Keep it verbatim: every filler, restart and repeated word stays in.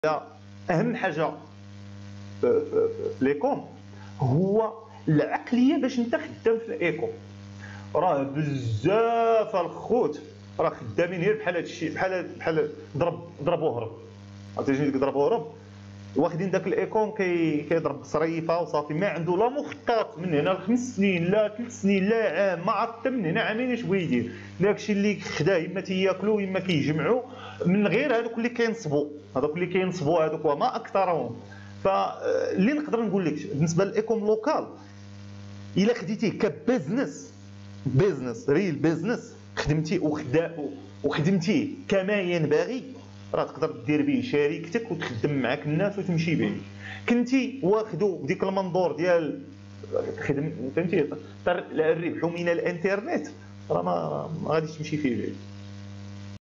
اهم حاجه في ليكوم هو العقليه باش انت خدام في الايكوم. راه بزاف الخوت راه خدامين غير بحال هادشي، بحال بحال ضرب ضرب وهرب، عرفتي ديك ضرب وهرب، واخدين داك الايكون كي كيضرب بصريفه وصافي، ما عنده لا مخطط من هنا لخمس سنين لا ثلاث سنين لا عام، ما عرف حتى من هنا عامين اش بغا يدير. داكشي اللي خداه اما تياكلوا اما كيجمعوا من غير هذوك اللي كينصبوا، هذوك اللي كينصبوا هذوك وما اكثرهم. فاللي نقدر نقول لك بالنسبه للايكوم لوكال، الا خديتيه كبزنس، بيزنس ريل بيزنس، خدمتي وخدمتيه كما ينبغي، راه تقدر دير به شركتك وتخدم معاك الناس وتمشي به. كنتي واخدو بديك المنظور ديال خدم، فهمتي، الربح من الانترنت، راه ما غاديش تمشي فيه بعيد.